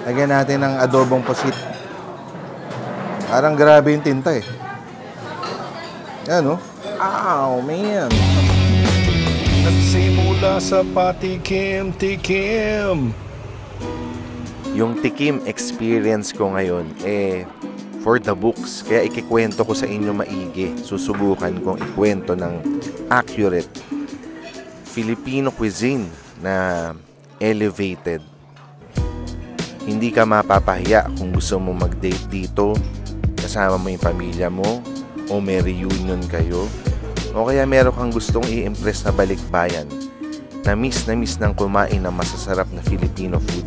Lagyan natin ng adobong pusit. Parang grabe yung tinta eh. Yan, oh. Ow, man. Nagsimula sa patikim-tikim. Yung tikim experience ko ngayon, for the books. Kaya ikikwento ko sa inyo maigi. Susubukan kong ikwento ng accurate Filipino cuisine na elevated. Hindi ka mapapahiya kung gusto mo mag-date dito, kasama mo yung pamilya mo, o may reunion kayo, o kaya meron kang gustong i-impress na balikbayan, na miss ng kumain ng masasarap na Filipino food.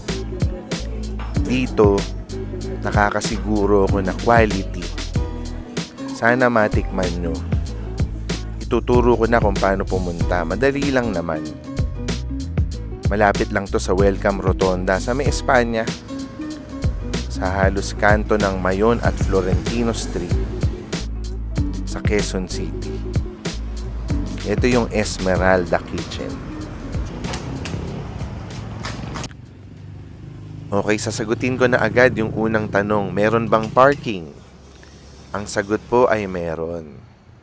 Dito, nakakasiguro ko na quality. Sana matikman nyo. Ituturo ko na kung paano pumunta. Madali lang naman. Malapit lang to sa Welcome Rotonda sa May Espanya, sa halos kanto ng Mayon at Florentino Street sa Quezon City. Ito yung Esmeralda Kitchen. Okay, sasagutin ko na agad yung unang tanong, meron bang parking? Ang sagot po ay meron.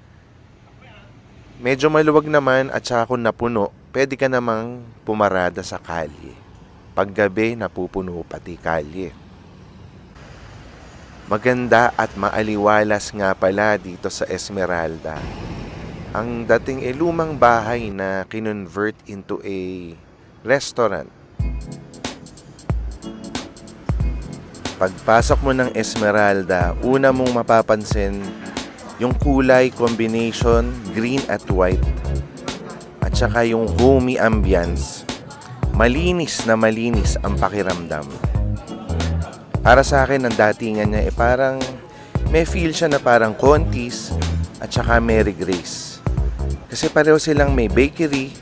Medyo maluwag naman at saka kung napuno, pwede ka namang pumarada sa kalye. Paggabi, napupuno pati kalye. Maganda at maaliwalas nga pala dito sa Esmeralda. Ang dating lumang bahay na kinonvert into a restaurant. Pagpasok mo ng Esmeralda, una mong mapapansin yung kulay combination green at white. At saka yung homey ambience. Malinis na malinis ang pakiramdam. Para sa akin, ang datingan niya parang may feel siya na parang Contis at saka Mary Grace. Kasi pareho silang may bakery.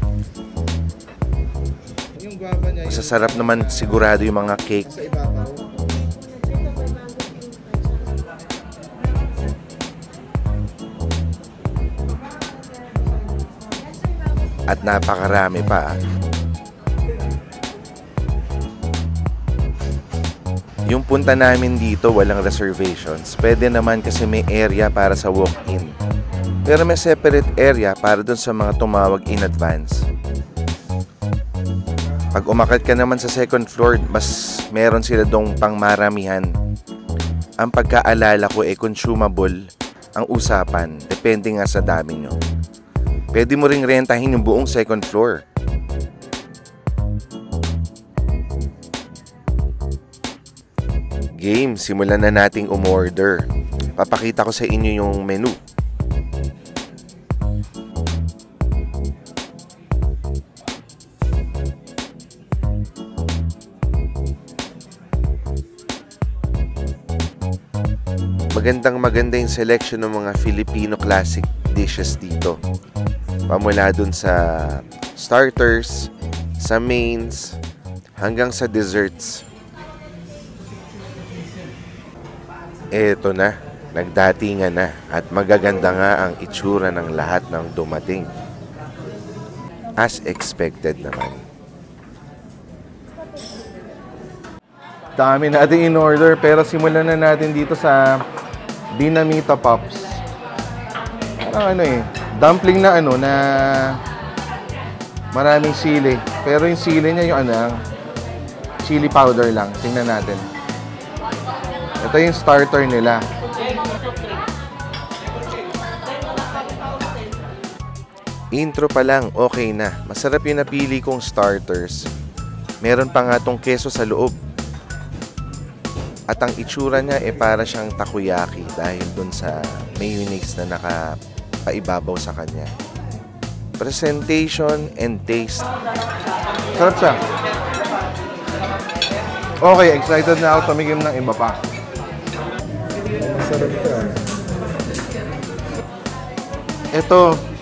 Masasarap naman sigurado yung mga cake. At napakarami pa. Yung punta namin dito, walang reservations. Pwede naman kasi may area para sa walk-in. Pero may separate area para dun sa mga tumawag in advance. Pag umakyat ka naman sa second floor, mas meron sila dong pangmaramihan. Ang pagkaalala ko consumable ang usapan. Depende nga sa dami nyo. Pwede mo ring rentahin yung buong second floor. Game, simulan na nating umorder. Papakita ko sa inyo yung menu. Maganda yung selection ng mga Filipino classic dishes dito. Pamula dun sa starters, sa mains, hanggang sa desserts. Eto na, nagdatingan na at magaganda nga ang itsura ng lahat ng dumating. As expected naman. Dami natin in order pero simulan na natin dito sa Dinamita Pops. Parang dumpling na na maraming sili. Pero yung sili niya yung chili powder lang. Tingnan natin. Ito yung starter nila. Intro pa lang, okay na. Masarap yung napili kong starters. Meron pa nga tong keso sa loob. At ang itsura niya para siyang takoyaki dahil dun sa mayonnaise na nakapaibabaw sa kanya. Presentation and taste. Sarap siya. Okay, excited na ako tumigim ng iba pa. Sarap siya. Ito,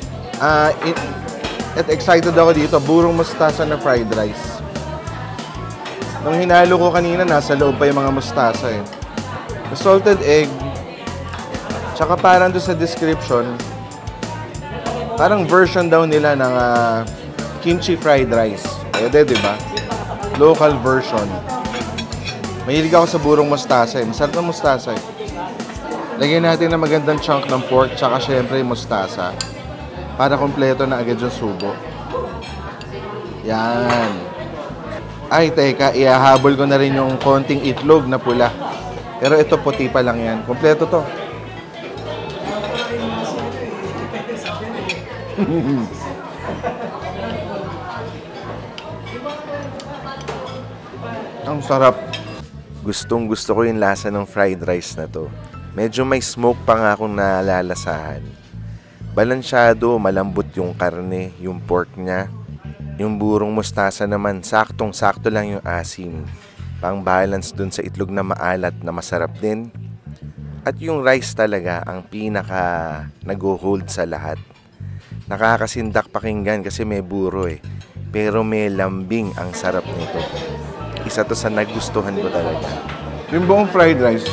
excited ako dito. Burong mustasa na fried rice. Nung hinalo ko kanina, nasa loob pa yung mga mustasa Salted egg. Tsaka parang doon sa description, parang version daw nila ng kimchi fried rice. Pwede, di ba? Local version. Mahilig ako sa burong mustasa eh. Masarap na mustasa eh. Lagyan natin na magandang chunk ng pork, tsaka syempre mustasa. Para kompleto na agad yung subo. Yan. Ay, teka, ihahabol ko na rin yung konting itlog na pula. Pero ito, puti pa lang yan. Kompleto to. Ang sarap. Gustong-gusto ko yung lasa ng fried rice na to. Medyo may smoke pa nga akong nalalasahan. Balansyado, malambot yung karne, yung pork niya. Yung burong mustasa naman, saktong-sakto lang yung asim. Pang-balance dun sa itlog na maalat na masarap din. At yung rice talaga ang pinaka nag-hold sa lahat. Nakakasindak pakinggan kasi may buro eh. Pero may lambing ang sarap nito. Isa to sa nagustuhan ko talaga. Yung buong fried rice,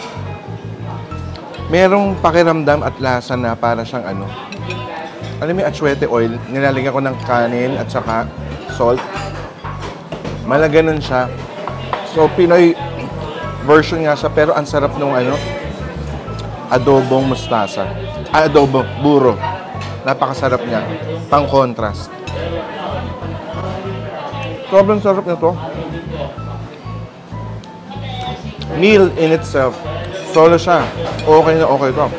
merong pakiramdam at lasa na para siyang ano. Alam mo yung atsuete oil, nilalagyan ko ng kanin at saka salt. Malaganan siya. So, Pinoy version nga siya, pero ang sarap nung ano, adobong mustasa. Adobo, buro. Napakasarap niya. Pang-contrast. Sobrang sarap nito. Meal in itself. Solo siya. Okay na okay to.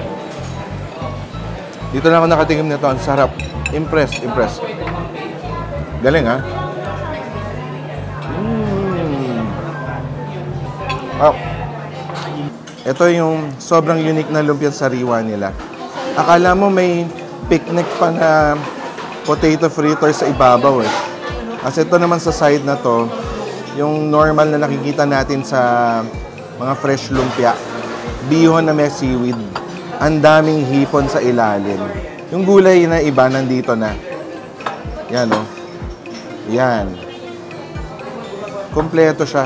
Dito na ako nakatingin nito. Ang sarap. Impressed. Galing ha? Oh. Ito yung sobrang unique na lumpiang sariwa nila. Akala mo may picnic pa na potato fritter sa ibabaw eh. Kasi ito naman sa side na to, yung normal na nakikita natin sa mga fresh lumpia. Bihon na may seaweed. Ang daming hipon sa ilalim. Yung gulay na iba nandito na. Yan o. Yan. Kompleto siya.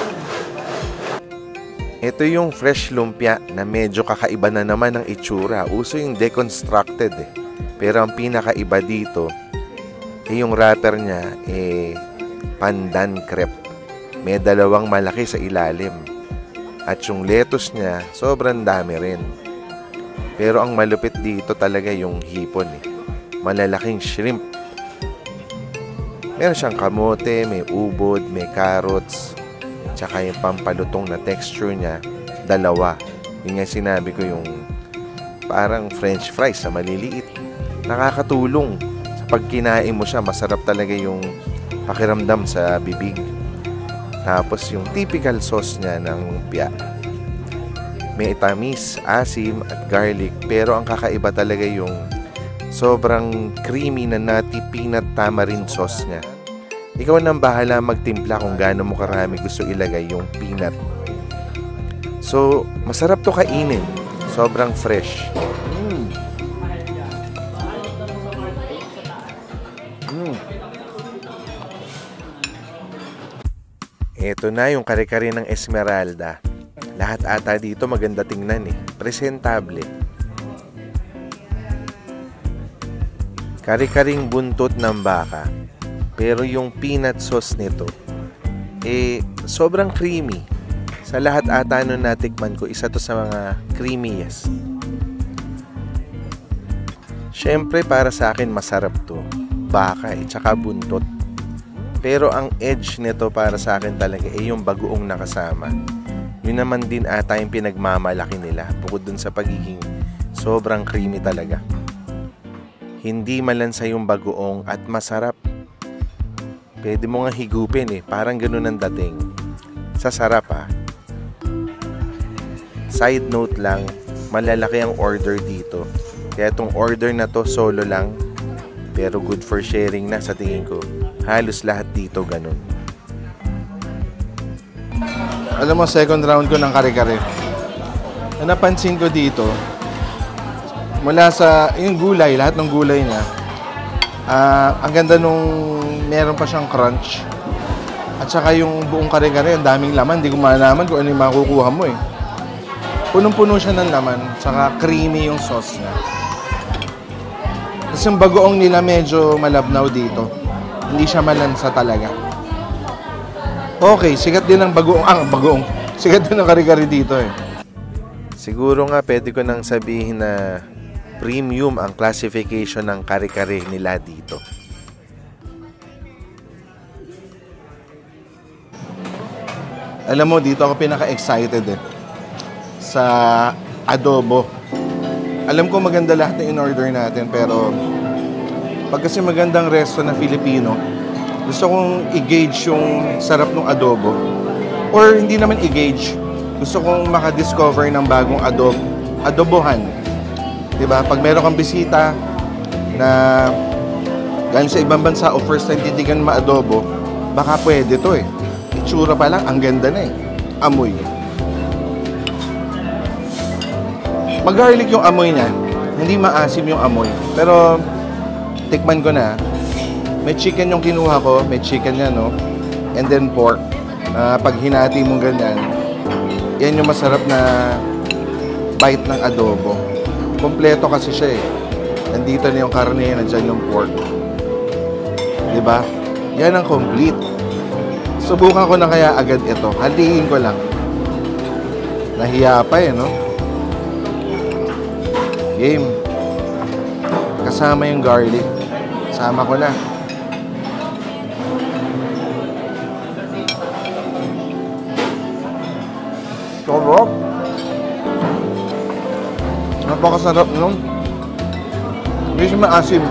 Ito yung fresh lumpia na medyo kakaiba na naman ang itsura. Uso yung deconstructed eh. Pero ang pinakaiba dito, yung wrapper niya, pandan crepe. May dalawang malaki sa ilalim. At yung lettuce niya, sobrang dami rin. Pero ang malupit dito talaga yung hipon eh. Malalaking shrimp. Meron siyang kamote, may ubod, may carrots. Tsaka yung pampalutong na texture niya, dalawa. Yung nga sinabi ko yung parang french fries na maliliit. Nakakatulong. Sa pag kinain mo siya, masarap talaga yung pakiramdam sa bibig. Tapos yung typical sauce niya ng lumpia. May tamis, asim at garlic. Pero ang kakaiba talaga yung sobrang creamy na nutty peanut tamarind sauce niya. Ikaw nang bahala magtimpla kung gaano mo karami gusto ilagay yung peanut. So, masarap to kainin. Sobrang fresh. Ito na yung kare-kare ng Esmeralda. Lahat ata dito maganda tingnan eh. Presentable. Kare-karing buntot ng baka. Pero yung peanut sauce nito, sobrang creamy. Sa lahat ata nun natikman ko, isa to sa mga creamiest. Siyempre para sa akin masarap to. Baka tsaka buntot. Pero ang edge nito para sa akin talaga yung bagoong nakasama. Yun naman din ata yung pinagmamalaki nila bukod dun sa pagiging sobrang creamy talaga. Hindi malansa yung bagoong at masarap. Pwede mo nga higupin eh. Parang ganun ang dating. Sa sarap ah. Side note lang, malalaki ang order dito. Kaya itong order na to solo lang. Pero good for sharing na sa tingin ko. Halos lahat dito ganun. Alam mo, second round ko ng kare-kare. Napansin ko dito, mula sa yung gulay, lahat ng gulay niya, ang ganda nung meron pa siyang crunch. At saka yung buong kare-kare, ang daming laman. Hindi ko malaman kung ano yung makukuha mo eh. Punong-puno siya ng laman. Saka creamy yung sauce niya. Kasi yung bagoong nila medyo malabnaw dito. Hindi siya malansa talaga. Okay, sikat din ang bagoong. Sikat din ang kare-kare dito eh. Siguro nga pwede ko nang sabihin na premium ang classification ng kare-kare nila dito. Alam mo, dito ako pinaka-excited eh. Sa adobo. Alam ko maganda lahat ng in-order natin, pero pag kasi magandang resto na Filipino, gusto kong i-gauge yung sarap ng adobo. Or hindi naman i-gauge. Gusto kong makadiscover ng bagong adobohan. Diba? Pag meron kang bisita na galing sa ibang bansa o first time titigan ma-adobo, baka pwede to eh. Itsura pa lang, ang ganda na eh. Amoy. Mag-garlic yung amoy niya. Hindi maasim yung amoy. Pero, tikman ko na. May chicken yung kinuha ko. May chicken yan, no? And then pork. Pag hinati mong ganyan, yan yung masarap na bite ng adobo. Kompleto kasi siya eh. Nandito na yung karne, nandyan yung pork. Diba? Yan ang complete. Subukan ko na kaya agad ito. Hatiin ko lang. Nahiya pa eh, no? Game. Kasama yung garlic. Sama ko na. Sarap. Napakasarap nun. Hindi siya maasim.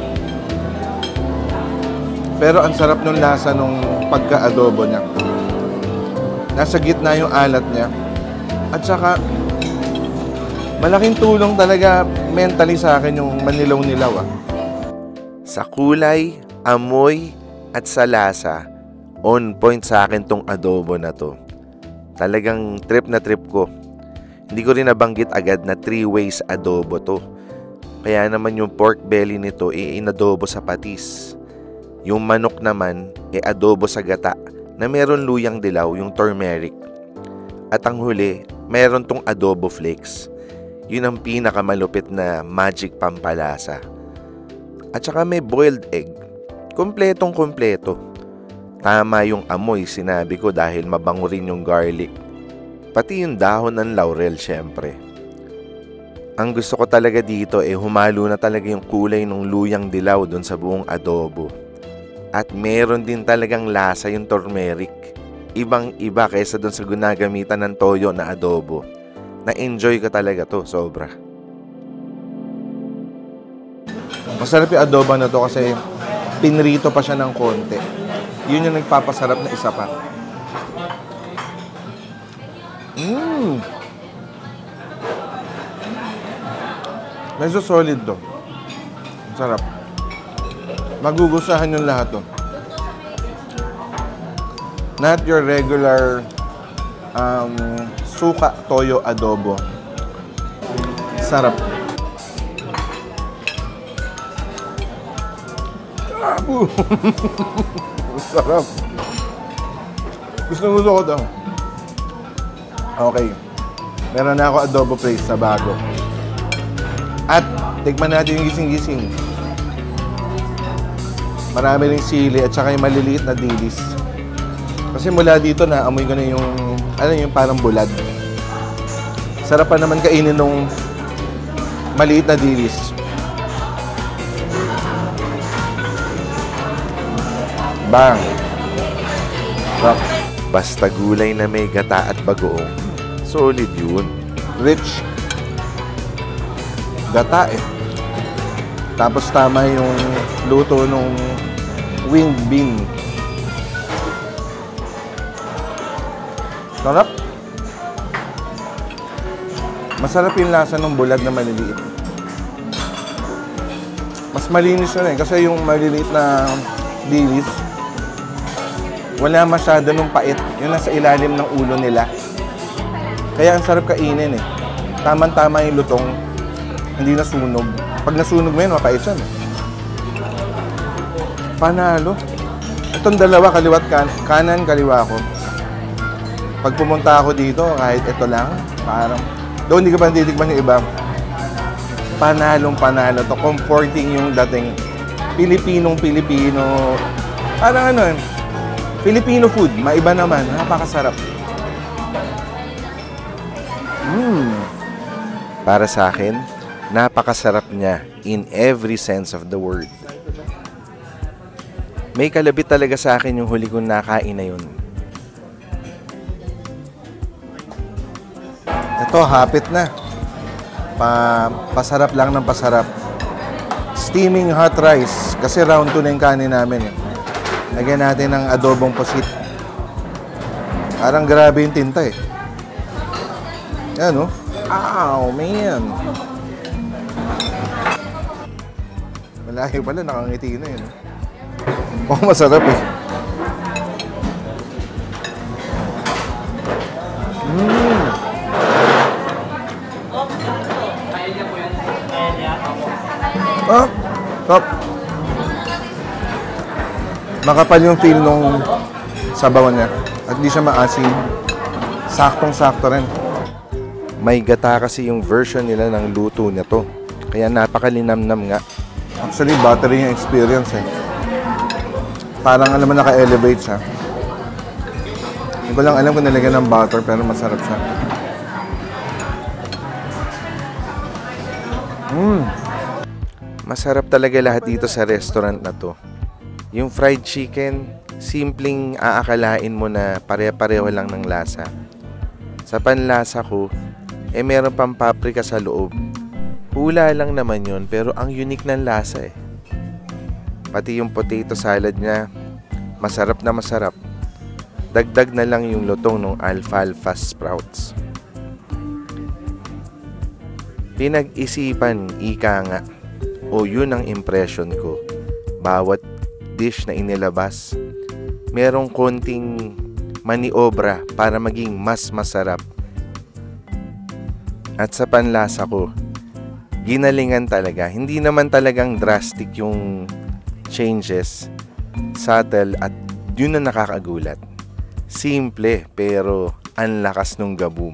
Pero ang sarap nung lasa nung pagka-adobo niya. Nasa gitna yung alat niya. At saka, malaking tulong talaga mentally sa akin yung manilaw-nilaw. Sa kulay, amoy, at sa lasa, on point sa akin tong adobo na to. Talagang trip na trip ko. Hindi ko rin nabanggit agad na 3 ways adobo to. Kaya naman yung pork belly nito inadobo sa patis. Yung manok naman adobo sa gata na meron luyang dilaw, yung turmeric. At ang huli, meron tong adobo flakes. Yun ang pinakamalupit na magic pampalasa. At saka may boiled egg. Kompletong kompleto. Tama yung amoy, sinabi ko, dahil mabango rin yung garlic. Pati yung dahon ng laurel, syempre. Ang gusto ko talaga dito humalo na talaga yung kulay ng luyang dilaw dun sa buong adobo. At meron din talagang lasa yung turmeric. Ibang-iba kaysa dun sa ginagamitan ng toyo na adobo. Na-enjoy ko talaga to, sobra. Masarap yung adobo na to kasi pinrito pa siya ng konti. Yun yung nagpapasarap na isa pa. Medyo solid to. Sarap. Magugustuhan yung lahat to. Not your regular suka toyo adobo. Sarap. Sarap. Gusto ko to. Okay. Meron na ako adobo place sa bago. At tikman natin yung gising-gising. Marami ring sili at saka yung maliliit na dilis. Kasi mula dito na amoy ko na yung yung parang bulad. Sarap pa naman kainin nung maliit na dilis. Bang! Sarap. Basta gulay na may gata at bagoong, solid yun. Rich. Gata eh. Tapos tama yung luto nung winged bean. Sarap. Masarap yung lasa ng bulad na maliliit. Mas malinis yun kasi yung maliliit na dilis, wala masyado nung pait. Yun nasa ilalim ng ulo nila. Kaya ang sarap kainin eh. Tama-tama yung lutong. Hindi nasunog. Pag nasunog mo yun, mapait yan. Panalo. Itong dalawa, kaliwat kanan, kaliwa ko. Pag pumunta ako dito, kahit ito lang, parang, doon hindi ka ba titikman yung iba? Panalong-panalo to. Comforting yung dating Pilipinong-Pilipino. Parang Filipino food, maiba naman. Napakasarap. Para sa akin, napakasarap niya in every sense of the word. May kalabit talaga sa akin yung huli kong nakain na yun. Ito, hapit na. Pasarap lang ng pasarap. Steaming hot rice. Kasi round 2 na yung kanin namin. Lagyan natin ng adobong pusit. Parang grabe yung tinta eh. Yan, oh. Ow, man. Malayo pala, nakangiti na yun. Oh, masarap eh. Oh, top. Makapal yung feel nung sabaw niya. At di siya maasim. Saktong-sakto rin. May gata kasi yung version nila ng luto nito. Kaya napakalinamnam nga. Actually, buttery yung experience eh. Parang alam mo naka-elevate siya. Hindi ko lang alam kung nilagyan ng butter pero masarap siya. Masarap talaga lahat dito sa restaurant na to. Yung fried chicken, simpleng aakalain mo na pare-pareho lang ng lasa. Sa panlasa ko, meron pang paprika sa loob. Hula lang naman yun, pero ang unique ng lasa eh. Pati yung potato salad niya, masarap na masarap. Dagdag na lang yung lutong ng alfalfa sprouts. Pinag-isipan, ika nga. O yun ang impression ko. Bawat dish na inilabas, merong konting maniobra para maging mas masarap. At sa panlasa ko, ginalingan talaga. Hindi naman talagang drastic yung changes. Subtle at yun na nakakagulat. Simple pero ang lakas nung gaboom.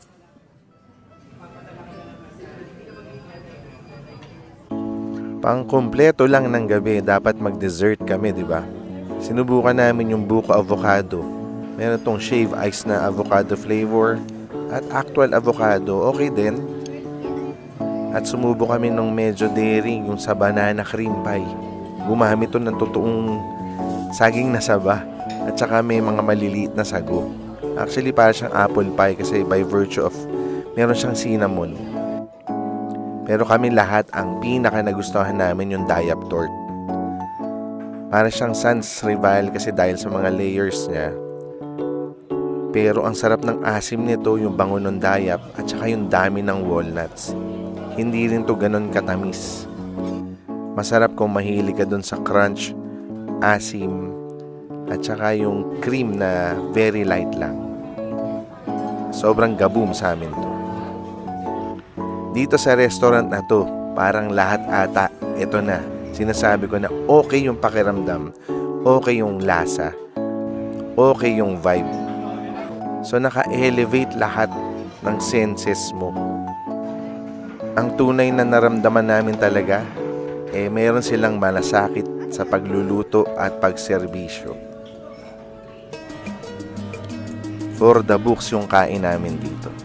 Pang-kompleto lang ng gabi, dapat mag-dessert kami, di ba? Sinubukan namin yung buko avocado. Meron tong shave ice na avocado flavor at actual avocado, okay din. At sumubo kami ng medyo daring, yung sa banana cream pie. Gumamit to ng totoong saging na saba at saka may mga maliliit na sago. Actually, para siyang apple pie kasi by virtue of meron siyang cinnamon. Pero kami lahat, ang pinaka nagustuhan namin yung dayap torte. Para siyang sans rival kasi dahil sa mga layers niya. Pero ang sarap ng asim nito, yung bango ng dayap at saka yung dami ng walnuts. Hindi rin to ganun katamis. Masarap kung mahilig ka dun sa crunch, asim, at saka yung cream na very light lang. Sobrang gaboom sa amin to. Dito sa restaurant na to, parang lahat ata, ito na, sinasabi ko na okay yung pakiramdam, okay yung lasa, okay yung vibe. So naka-elevate lahat ng senses mo. Ang tunay na naramdaman namin talaga, meron silang malasakit sa pagluluto at pagserbisyo. For the books yung kain namin dito.